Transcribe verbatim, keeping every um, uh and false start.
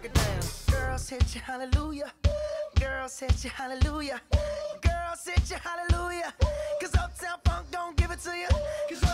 break it down. Girls hit you hallelujah. Girls hit you hallelujah. Girls hit you hallelujah. Cause Uptown Funk don't give it to you. Cause